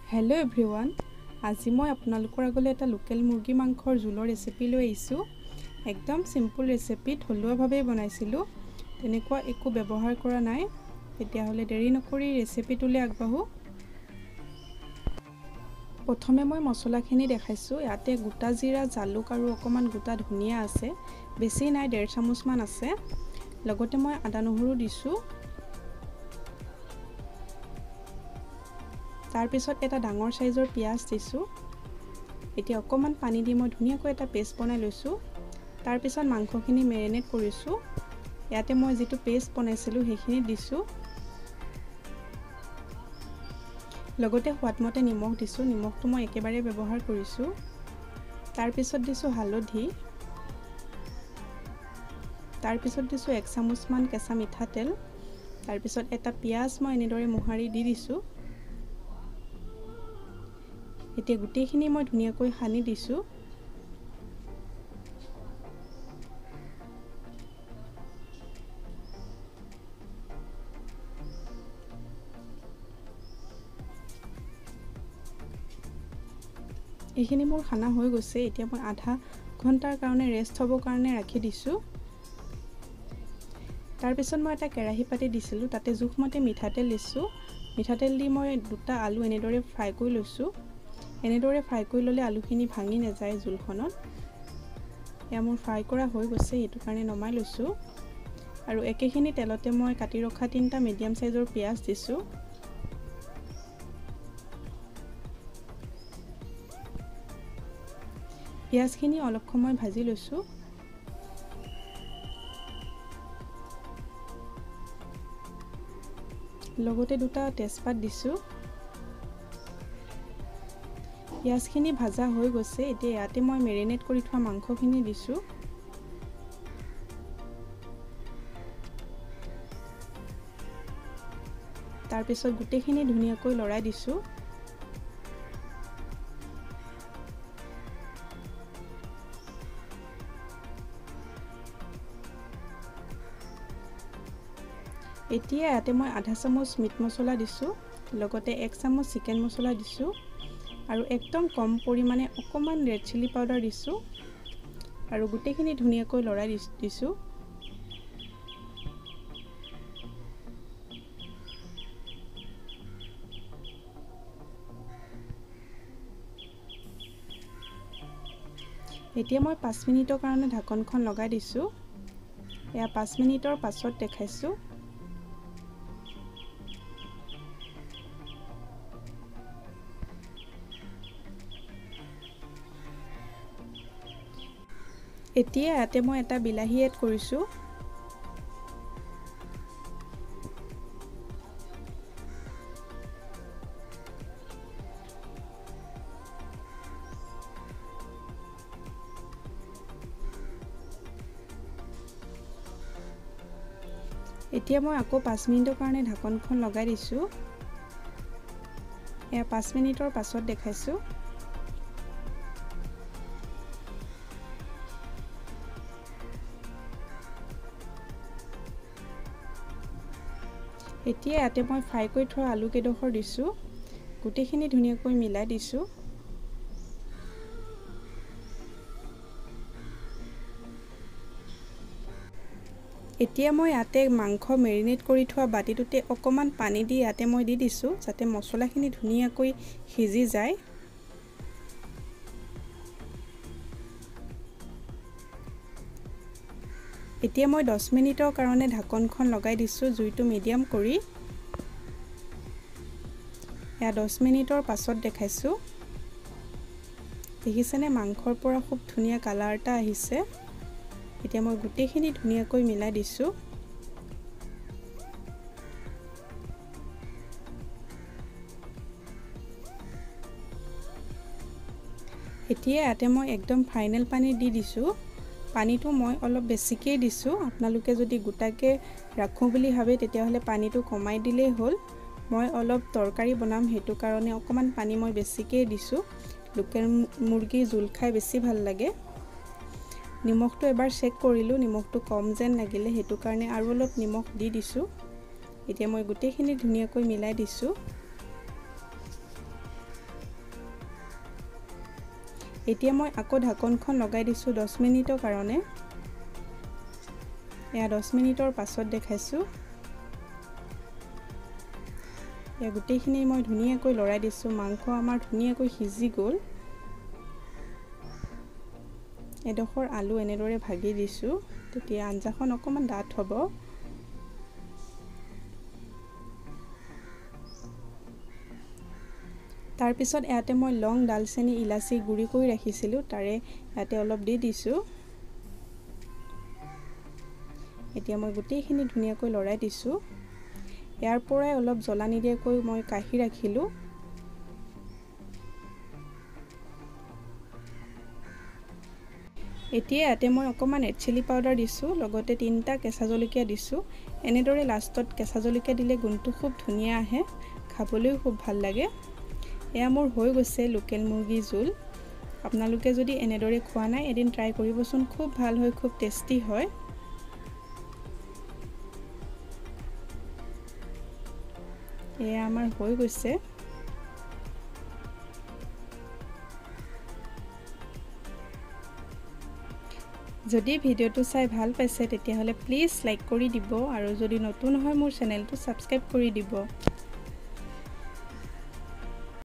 Hello everyone আজি মই আপোনালোকৰ আগলৈ এটা লোকেল মুৰ্গী মাংসৰ জোলৰ ৰেচিপি লৈ আহিছোঁ। একদম সিম্পল ৰেচিপি, থলুৱাভাৱে বনাইছিলোঁ, তেনেকুৱা একো ব্যৱহাৰ কৰা নাই। তেতিয়াহ'লে দেৰি নকৰি ৰেচিপিটোলৈ আগবাঢ়ো। প্ৰথমে মই মছলাখিনি দেখাইছোঁ। ইয়াতে গোটা জিৰা, জালুক আৰু অকণমান গোটা ধনিয়া আছে, বেছি নাই, 1.5 চামুচমান আছে। লগতে মই আদা নহৰু দিছোঁ। তাৰ পিছত এটা ডাঙৰ সাইজৰ পিয়াজ দিছোঁ। এতিয়া অকণমান পানী দি মই ধুনীয়াকৈ এটা পেষ্ট বনাই লৈছোঁ। তাৰ পিছত মাংসখিনি মেৰিনেট কৰিছোঁ। ইয়াতে মই যিটো পেষ্ট বনাইছিলোঁ সেইখিনি দিছোঁ। লগতে সোৱাদমতে নিমখ দিছোঁ। নিমখটো মই একেবাৰে ব্যৱহাৰ কৰিছোঁ। তাৰ পিছত দিছোঁ হালধি। তাৰ পিছত দিছোঁ 1 চামুচমান কেঁচা মিঠাতেল। তাৰ পিছত এটা পিয়াজ মই এনেদৰে মোহাৰি দি দিছোঁ। এতিয়া গোটেইখিনি মই ধুনীয়াকৈ সানি দিছোঁ। এইখিনি মোৰ খানা হৈ গৈছে। এতিয়া মই আধা ঘণ্টাৰ কাৰণে ৰেষ্ট হ'বৰ কাৰণে ৰাখি দিছোঁ। তাৰ পিছত মই এটা কেৰাহী পাতি দিছিলোঁ, তাতে জোখমতে মিঠাতেল দিছোঁ। মিঠাতেল দি মই 2টা আলু এনেদৰে ফ্ৰাই কৰি লৈছোঁ। এনেদৰে ফ্ৰাই কৰি ল'লে আলুখিনি ভাঙি নাযায় জোলখনত। এয়া মোৰ ফ্ৰাই কৰা হৈ গৈছে, এইটো কাৰণে নমাই লৈছোঁ। আৰু একেখিনি তেলতে মই কাটি ৰখা 3টা মিডিয়াম সাইজৰ পিয়াজ দিছোঁ। পিয়াজখিনি অলপ সময় ভাজি লৈছোঁ। লগতে 2টা তেজপাত দিছোঁ। পিয়াজখিনি ভাজা হৈ গৈছে। এতিয়া ইয়াতে মই মেৰিনেট কৰি থোৱা মাংসখিনি দিছোঁ। তাৰ পিছত গোটেইখিনি ধুনীয়াকৈ লৰাই দিছোঁ। এতিয়া ইয়াতে মই আধা চামুচ মিট মছলা দিছোঁ। লগতে 1 চামুচ চিকেন মছলা দিছোঁ। আৰু একদম কম পৰিমাণে অকণমান ৰেড চিলি পাউডাৰ দিছোঁ। আৰু গোটেইখিনি ধুনীয়াকৈ লৰাই দিছোঁ। এতিয়া মই 5 মিনিটৰ কাৰণে ঢাকনখন লগাই দিছোঁ। এয়া 5 মিনিটৰ পাছত দেখাইছোঁ। এতিয়া ইয়াতে মই এটা বিলাহী এড কৰিছোঁ। এতিয়া মই আকৌ 5 মিনিটৰ কাৰণে ঢাকনখন লগাই দিছোঁ। এয়া 5 মিনিটৰ পাছত দেখাইছোঁ। এতিয়া ইয়াতে মই ফ্ৰাই কৰি থোৱা আলু কেইডোখৰ দিছোঁ। গোটেইখিনি ধুনীয়াকৈ মিলাই দিছোঁ। এতিয়া মই ইয়াতে মাংস মেৰিনেট কৰি থোৱা বাতিটোতে অকণমান পানী দি ইয়াতে মই দি দিছোঁ, যাতে মছলাখিনি ধুনীয়াকৈ সিজি যায়। এতিয়া মই 10 মিনিটৰ কাৰণে ঢাকনখন লগাই দিছোঁ, জুইটো মিডিয়াম কৰি। এয়া 10 মিনিটৰ পাছত দেখাইছোঁ। দেখিছেনে, মাংসৰ পৰা খুব ধুনীয়া কালাৰ এটা আহিছে। এতিয়া মই গোটেইখিনি ধুনীয়াকৈ মিলাই দিছোঁ। এতিয়া ইয়াতে মই একদম ফাইনেল পানী দি দিছোঁ। পানীটো মই অলপ বেছিকৈ দিছোঁ। আপোনালোকে যদি গোটাকৈ ৰাখোঁ বুলি ভাবে তেতিয়াহ'লে পানীটো কমাই দিলেই হ'ল। মই অলপ তৰকাৰী বনাম, সেইটো কাৰণে অকণমান পানী মই বেছিকৈ দিছোঁ। লোকেল মুৰ্গী জোল খাই বেছি ভাল লাগে। নিমখটো এবাৰ চেক কৰিলোঁ, নিমখটো কম যেন লাগিলে, সেইটো কাৰণে আৰু অলপ নিমখ দি দিছোঁ। এতিয়া মই গোটেইখিনি ধুনীয়াকৈ মিলাই দিছোঁ। এতিয়া মই আকৌ ঢাকনখন লগাই দিছোঁ 10 মিনিটৰ কাৰণে। এয়া 10 মিনিটৰ পাছত দেখাইছোঁ। এয়া গোটেইখিনি মই ধুনীয়াকৈ লৰাই দিছোঁ। মাংস আমাৰ ধুনীয়াকৈ সিজি গ'ল। এডোখৰ আলু এনেদৰে ভাগি দিছোঁ, তেতিয়া আঞ্জাখন অকণমান ডাঠ হ'ব। তাৰপিছত ইয়াতে মই লং, ডালচেনি, ইলাচি গুড়ি কৰি ৰাখিছিলোঁ, তাৰে ইয়াতে অলপ দি দিছোঁ। এতিয়া মই গোটেইখিনি ধুনীয়াকৈ লৰাই দিছোঁ। ইয়াৰ পৰাই অলপ জ্বলা নিদিয়াকৈ মই কাঢ়ি ৰাখিলোঁ। এতিয়া ইয়াতে মই অকণমান ৰেড চিলি পাউডাৰ দিছোঁ, লগতে 3টা কেঁচা জলকীয়া দিছোঁ। এনেদৰে লাষ্টত কেঁচা জলকীয়া দিলে গোন্ধটো খুব ধুনীয়া আহে, খাবলৈও খুব ভাল লাগে। এয়া মোৰ হৈ গৈছে লোকেল মুৰ্গী জোল। আপোনালোকে যদি এনেদৰে খোৱা নাই, এদিন ট্ৰাই কৰিবচোন, খুব ভাল হয়, খুব টেষ্টি হয়। এয়া আমাৰ হৈ গৈছে। যদি ভিডিঅ'টো চাই ভাল পাইছে তেতিয়াহ'লে প্লিজ লাইক কৰি দিব, আৰু যদি নতুন হয় মোৰ চেনেলটো ছাবস্ক্ৰাইব কৰি দিব।